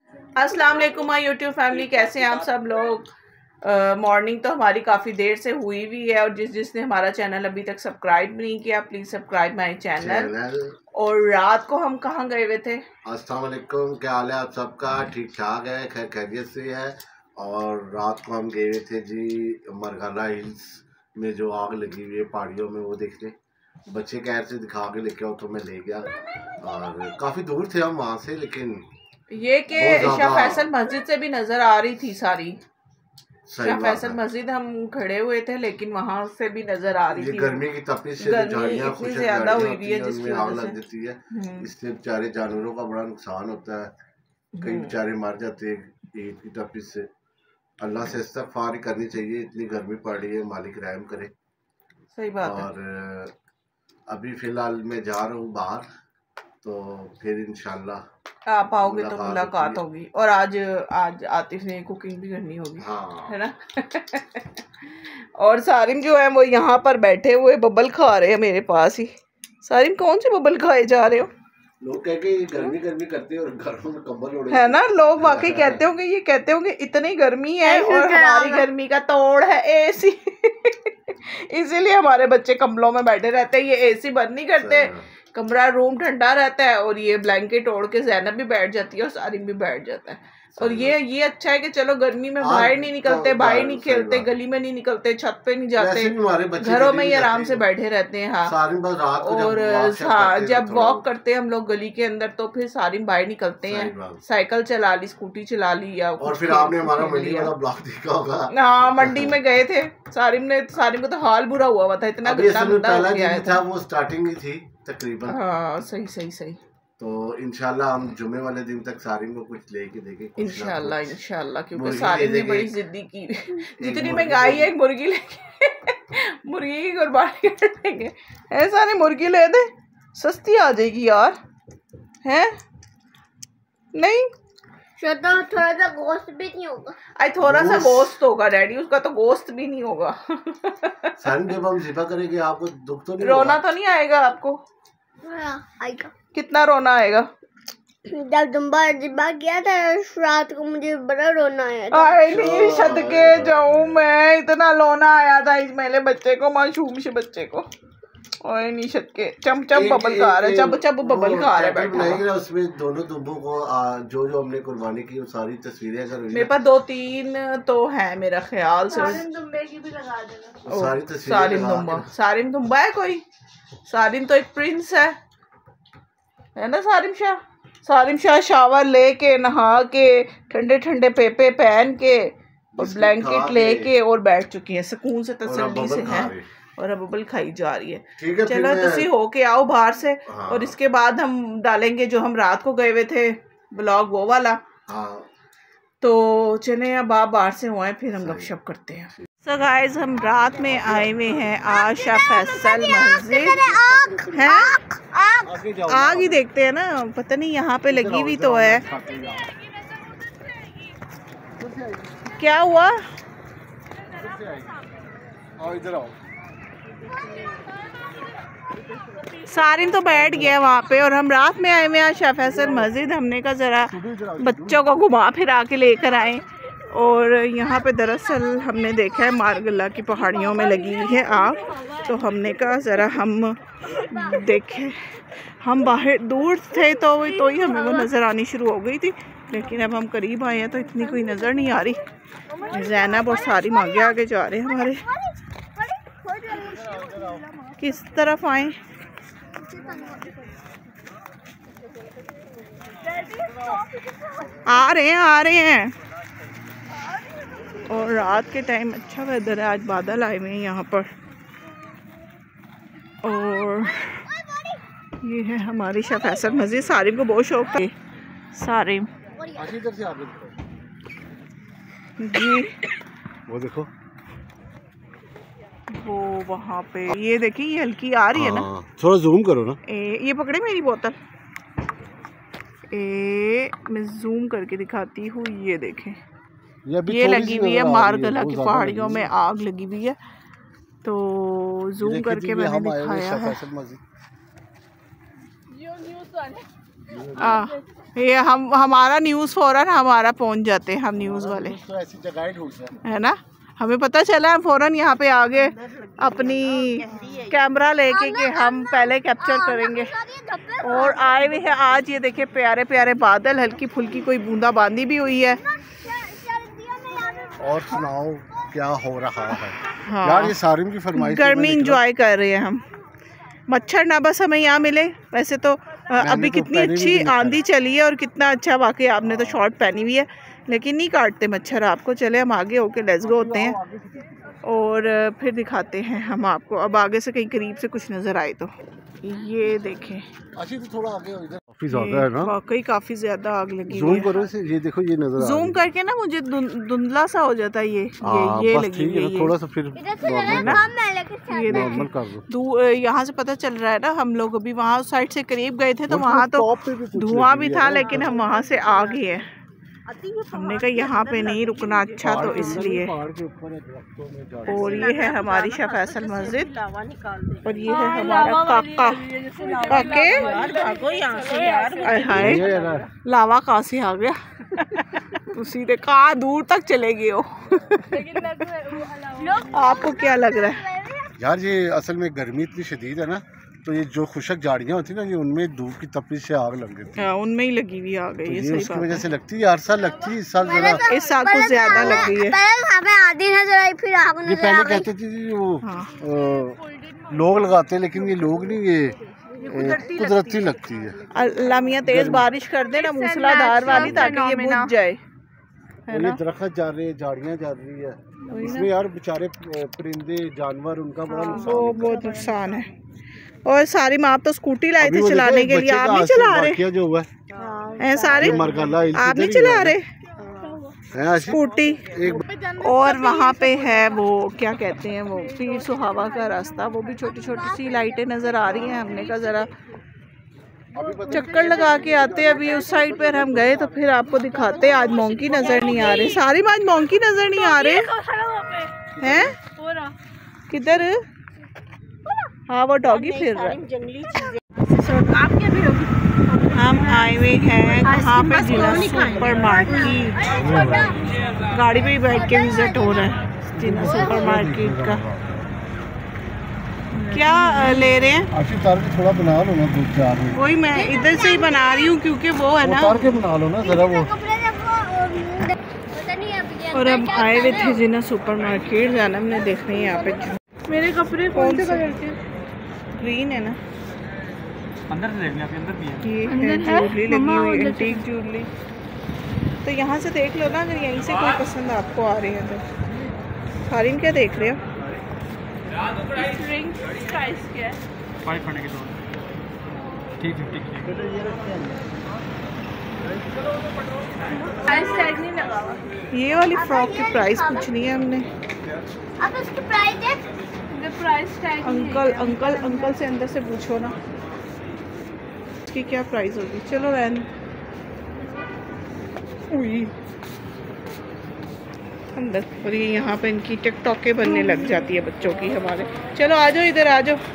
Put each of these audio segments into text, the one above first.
अस्सलाम वालेकुम my YouTube family, कैसे हैं आप सब लोग। मॉर्निंग तो हमारी काफ़ी देर से हुई भी है और जिसने हमारा चैनल अभी तक सब्सक्राइब नहीं किया प्लीज़ सब्सक्राइब माय चैनल। और रात को हम कहाँ गए हुए थे? अस्सलाम वालेकुम, क्या हाल है आप सबका? ठीक ठाक है, खैर खैरियत से है। और रात को हम गए थे जी मरगला हिल्स में जो आग लगी हुई है पहाड़ियों में, वो देखने। बच्चे कह रहे थे दिखा के लेके आओ तो मैं ले गया। और काफ़ी दूर थे हम वहाँ से, लेकिन ये कि शाह फैसल मस्जिद से भी नज़र आ रही थी सारी। शाह फैसल मस्जिद हम खड़े हुए थे लेकिन वहाँ से भी नजर आ रही थी। गर्मी की तपिश से झाड़ियाँ इतनी ज्यादा हुई हुई है जिसकी आग लग जाती है। इससे बेचारे जानवरों का बड़ा नुकसान होता है, कई बेचारे मर जाते हैं ईद की तपिश से। अल्लाह से इस्तग़फ़ार करनी चाहिए, इतनी गर्मी पड़ रही है, मालिक रहम करे। सही बात है। और अभी फिलहाल मैं जा रहा हूँ बाहर, तो फिर इंशाल्लाह आप आओगे तो मुलाकात होगी। और आज आतिफ ने कुकिंग भी करनी होगी, हाँ। है ना। और सारिम जो है वो यहाँ पर बैठे हुए बबल खा रहे हैं मेरे पास ही। सारिम कौन से बबल खाए जा रहे हो? लोग कह के गर्मी गर्मी करते हैं और घरों में कंबल ओढ़े है ना, लोग वाकई कहते होंगे, ये कहते होंगे इतनी गर्मी है और हमारी गर्मी का तोड़ है एसी। इसीलिए हमारे बच्चे कंबलों में बैठे रहते हैं, ये एसी बंद नहीं करते, कमरा रूम ठंडा रहता है और ये ब्लैंकेट ओढ़ के ज़ैनब भी बैठ जाती है और सारिम भी बैठ जाता है। और ये अच्छा है कि चलो गर्मी में बाहर नहीं निकलते, बाहर नहीं खेलते, गली में नहीं निकलते, छत पे नहीं जाते, घरों में ही आराम से बैठे रहते हैं। हाँ, और हाँ, जब वॉक करते हैं हम लोग गली के अंदर तो फिर सारिम बाहर निकलते हैं, साइकिल चला ली, स्कूटी चला ली, या और फिर आपने हमारा मंडी वाला ब्लॉग देखा होगा। हाँ, मंडी में गए थे। सारिम को तो हाल बुरा हुआ था, इतना गंदा हो गया था। वो स्टार्टिंग ही थी तकरीबन। हाँ, सही। तो इंशाल्लाह हम जुमे वाले दिन तक सारिम को कुछ लेके देंगे इंशाल्लाह, क्योंकि सारिम ने बड़ी जिद्दी की। जितनी महंगाई है एक मुर्गी लेके मुर्गी की कुर्बानी कर देंगे। ऐसा नहीं, मुर्गी ले दे, सस्ती आ जाएगी यार, है नहीं? थोड़ा सा गोश्त भी नहीं होगा। आई थोड़ा सा गोश्त होगा डैडी, उसका तो गोश्त भी नहीं होगा। सारिम जब हम ज़िबा करेंगे आपको दुख तो नहीं, रोना तो नहीं आएगा आपको? आएगा। कितना रोना आएगा? जब ज़िबा किया था रात को मुझे बड़ा रोना आया था। आए नहीं सदके जाऊं मैं, इतना रोना आया था इस मेरे बच्चे को, मासूम से बच्चे को। ओए निशत के चम बबल खा रहे, चब बबल खा रहे बैठा। उसमें दोनों दुम्बों को जो जो हमने कुर्बानी की वो सारी तस्वीरें अगर मेरे पास 2-3 तो है मेरा ख्याल से। सारिम दुम्बे की भी लगा देना। सारी तस्वीरें सारिम दुम्बा है कोई? सारिम तो एक प्रिंस है ना। सारिम शाह शावर लेके नहा के ठंडे ठंडे पेपे पहन के और ब्लैंकेट लेके और बैठ चुकी है सुकून से, तसल्ली से है, और अब बबल खाई जा रही है। चलो तुसी होके आओ बाहर से। हाँ। और इसके बाद हम डालेंगे जो हम रात को गए हुए थे ब्लॉग, वो वाला। हाँ। तो चले अब आप बाहर से हुए फिर हम गपशप करते हैं। सो गाइस, हम रात में आए हुए हैं आज शाह फैसल मस्जिद है। आग ही देखते हैं ना, पता नहीं यहाँ पे लगी हुई तो है। क्या हुआ? सारिम तो बैठ गया वहाँ पे और हम रात में आए हुए हैं शाह फैसल मस्जिद। हमने कहा ज़रा बच्चों को घुमा फिरा के लेकर आए। और यहाँ पे दरअसल हमने देखा है मारगला की पहाड़ियों में लगी हुई है आग, तो हमने कहा ज़रा हम देखें। हम बाहर दूर थे तो ही हमें वो नज़र आनी शुरू हो गई थी, लेकिन अब हम करीब आए हैं तो इतनी कोई नज़र नहीं आ रही। ज़ैनब और सारिम आगे आगे जा रहे हैं हमारे। किस तरफ आए? आ रहे हैं। और रात के टाइम अच्छा वेदर है, आज बादल आए हुए हैं यहाँ पर। और ये है हमारी शाह फैसल मस्जिद। सारिम को बहुत शौक है। सारिम जी, वो देखो, वो वहाँ पे ये देखिए, ये हल्की आ रही है ना, थोड़ा जूम करो ना। ये पकड़े मेरी बोतल, मैं जूम करके दिखाती हूँ। ये देखें, ये लगी हुई है मारगला की पहाड़ियों में आग लगी हुई है, तो जूम करके मैंने दिखाया है। ये हमारा न्यूज़ फौरन हमारा पहुंच जाते हैं, हम न्यूज़ वाले तो ऐसी जगह ढूंढते है ना। हमें पता चला है फौरन यहाँ पे आगे अपनी कैमरा लेके कि हम पहले कैप्चर करेंगे। और आए हुए हैं आज, ये देखिए प्यारे प्यारे बादल, हल्की फुल्की कोई बूंदाबांदी भी हुई है। और सुनाओ क्या हो रहा है? हाँ यार ये सारिम की फरमाइश, गर्मी इंजॉय कर रहे हैं हम। मच्छर ना बस हमें यहाँ मिले। वैसे तो अभी कितनी अच्छी आंधी चली है और कितना अच्छा, वाकई आपने तो शॉर्ट पहनी हुई है लेकिन नहीं काटते मच्छर आपको। चले हम आगे होके लेट्स गो होते हैं और फिर दिखाते हैं हम आपको। अब आगे से कहीं करीब से कुछ नज़र आए तो ये देखें, अच्छी तो थोड़ा आगे हो, इधर काफी ज्यादा है ना, वाकई काफ़ी ज़्यादा आग लगी। जूम करो इसे, ये देखो ये नजर आ जूम करके ना मुझे धुंधला सा हो जाता है ये लगी हुई है, थोड़ा सा फिर नॉर्मल कर दो। यहाँ से पता चल रहा है ना, हम लोग अभी वहाँ साइड से करीब गए थे तो वहाँ तो धुआं भी था लेकिन हम वहाँ से आ गए हैं। हमने कहा यहाँ पे नहीं रुकना, अच्छा तो इसलिए। और ये है हमारी शाह फैसल मस्जिद और ये है हमारा काका काके। हाय लावा कहाँ से आ गया तो सीधे कहाँ दूर तक चले गए हो। आपको क्या लग रहा है? यार ये असल में गर्मी इतनी शदीद है ना, तो ये जो खुशक झाड़ियाँ होती है ना, ये उनमें धूप की तपिश से आग लग गई। उनमें ही लगी हुई आ गई, तो ये ये उसकी वजह से लगती है। हर साल लगती है, इस साल जरा इस साल कुछ ज्यादा लग गई है। आधी नजर आई फिर आग ये पहले कहते थे जी वो लोग लगाते हैं, लेकिन ये लोग नहीं, ये कुदरती लगती है। अल्लाह मियां तेज बारिश कर दे ना मूसलाधार वाली, ताकि ये बुझ जाए। ये दरख्त जा रहे हैं, झाड़ियाँ जा रही है, इसमें यार बेचारे परिंदे जानवर, उनका बड़ा बहुत नुकसान है। और सारी माँ आप तो स्कूटी लाए थे चलाने के लिए, आप नहीं चला रहे जो हुआ है सारे, आप नहीं चला रहे स्कूटी। और वहाँ पे है वो क्या कहते हैं वो पीर सुहावा का रास्ता, वो भी छोटी छोटी सी लाइटें नज़र आ रही हैं। हमने कहा ज़रा चक्कर लगा के आते। अभी उस साइड पर हम गए तो फिर आपको दिखाते। आज मोंकी नज़र नहीं आ रहे, सारी आज मोंकी नज़र नहीं आ रहे हैं। किधर? हाँ वो डॉगी फिर रहा है। जंगली चीजें आप क्या भी होगी। हम आए हुए हैं कहाँ पे? जिला सुपर मार्केट। गाड़ी पे ही बैठ के विजिट हो रहा है जिला सुपर मार्केट का। क्या ले रहे हैं? थोड़ा बना लो ना, दो चार वही मैं इधर से ही बना रही हूँ क्योंकि वो है ना, के बना लो ना जरा वो। और अब आए हुए थे जिला सुपर मार्केट, जाना हमने देखने हैं यहाँ पे। मेरे कपड़े कौन से कलर के? ग्रीन है ना, अंदर से देखने, अंदर भी है। ये है ज्वेलरी लगी हुई, एंटीक ज्वेलरी। तो यहाँ से देख लो ना, अगर यहीं से कोई पसंद आपको आ रही है तो। सारिन क्या देख रहे हो? रिंग प्राइस क्या है? 500 के दो। ठीक है ठीक है। प्राइस टैग नहीं लगा हुआ। ये वाली फ्रॉक की प्राइस पूछनी है हमने। अब उसकी प्राइस है? प्राइस टैग अंकल से अंदर से पूछो ना इसकी क्या प्राइस होगी। चलो रहने अंदर। और ये यहाँ पे इनकी टिकटॉकें बनने लग जाती है बच्चों की हमारे। चलो आ जाओ इधर आ जाओ।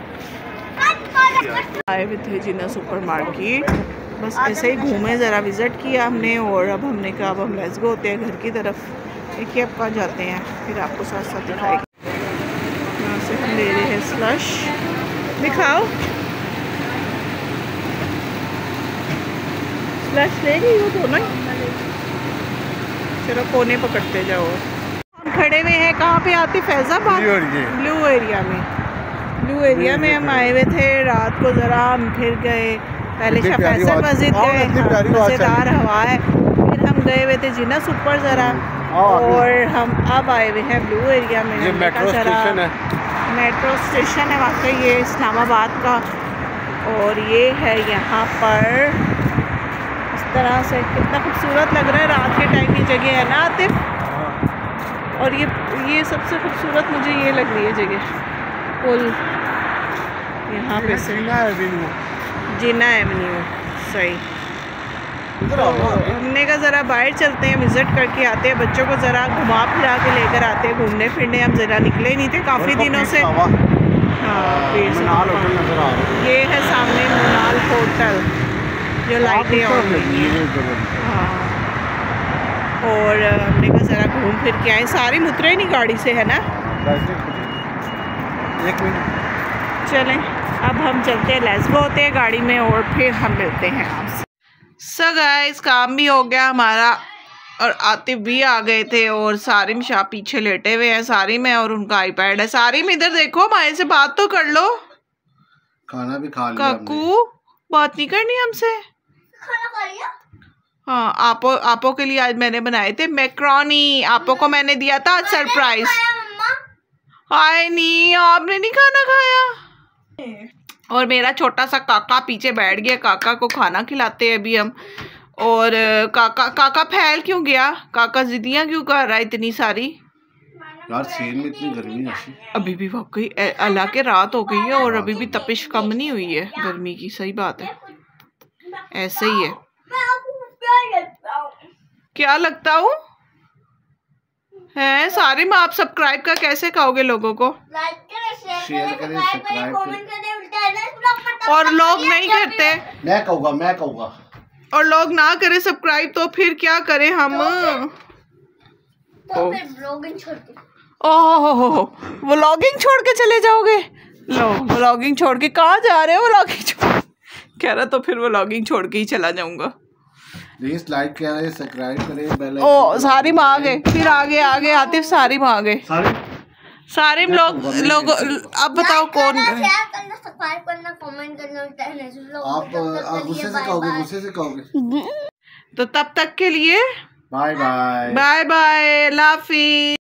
आए हुए थे जिना सुपर मार्केट, बस ऐसे ही घूमे, ज़रा विज़िट किया हमने। और अब हमने कहा अब हम लेट्स गो होते हैं घर की तरफ। देखिए अब कहाँ जाते हैं, फिर आपको साथ साथ दिखाएंगे। यहाँ से हम ले रहे हैं स्लश। दिखाओ स्लश ले रही हो दोनों ही। चलो कोने पकड़ते जाओ। हम खड़े हुए हैं कहाँ पे? आते फैजाबाद ब्लू एरिया में हम आए हुए थे रात को। ज़रा हम फिर गए, पहले शाह फैसल मस्जिद गए, मज़ेदार हवा है। फिर हम गए हुए थे जिना सुपर ज़रा, और हम अब आए हुए हैं ब्लू एरिया में। ये मेट्रो स्टेशन है, मेट्रो स्टेशन है वाकई ये इस्लामाबाद का। और ये है यहाँ पर इस तरह से, कितना खूबसूरत लग रहा है रात के टाइम की जगह है ना आतिफ। और ये सबसे खूबसूरत मुझे ये लग रही है जगह, पुल यहाँ पे से जिना एवेन्यू। सही। हमने कहा ज़रा बाहर चलते हैं, विज़िट करके आते हैं, बच्चों को ज़रा घुमा फिरा के लेकर आते हैं घूमने फिरने। हम ज़रा निकले ही नहीं थे काफ़ी दिनों से। हाँ ये है सामने मुनाल होटल। जो लाइटें ऑन हुई हैं। हाँ, और हमने कहा ज़रा घूम फिर के आए। सारी उतरे नहीं गाड़ी से, है ना? 1 मिनट। चलें, अब हम चलते हैं, लेस्बो होते हैं गाड़ी में और फिर हम मिलते हैं आपसे। सो गाइस, काम भी हो गया हमारा और आतिफ भी आ गए थे और सारिम शाह पीछे लेटे हुए हैं। सारिम है और उनका आईपैड है। सारिम इधर देखो, माए से बात तो कर लो। खाना भी खा लिया हमने। काकू बात नहीं करनी हमसे? खाना खा लिया? हाँ, आपो के लिए आज मैंने बनाए थे मैक्रोनी। आपो को मैंने दिया था आज सरप्राइज। हाय नहीं, आपने नहीं खाना खाया। और मेरा छोटा सा काका पीछे बैठ गया, काका को खाना खिलाते हैं अभी हम। और काका फैल क्यों गया? काका जिद्दियां क्यों कर रहा है इतनी सारी? यार सेल में इतनी गर्मी है। अभी भी वाकई अल्लाह के रात हो गई है और अभी भी तपिश कम नहीं हुई है गर्मी की। सही बात है, ऐसे ही है। क्या लगता हूँ है? सारे में आप सब्सक्राइब का कैसे कहोगे लोगों को? शेयर करें, सब्सक्राइब करें। और लोग नहीं करते। मैं कहूँगा और लोग ना करें सब्सक्राइब तो फिर क्या करें हम? तो फिर ब्लॉगिंग छोड़ के। ओह, व्लॉगिंग छोड़ के चले जाओगे? लो, व्लॉगिंग छोड़ के कहाँ जा रहे हो? व्लॉगिंग छोड़ कह रहा, तो फिर व्लॉगिंग छोड़ के ही चला जाऊंगा। प्लीज लाइक करें, सब्सक्राइब करें, बेल आइकन। ओ सारिम आ गए, फिर आगे आतिफ सारिम आ गए। सारिम लोग अब बताओ कौन है? शेयर करना, सब्सक्राइब करना, कमेंट करना। आप गुस्से से कहोगे। तो तब तक के लिए बाय बाय। बाय बाय, अल्लाह हाफिज़।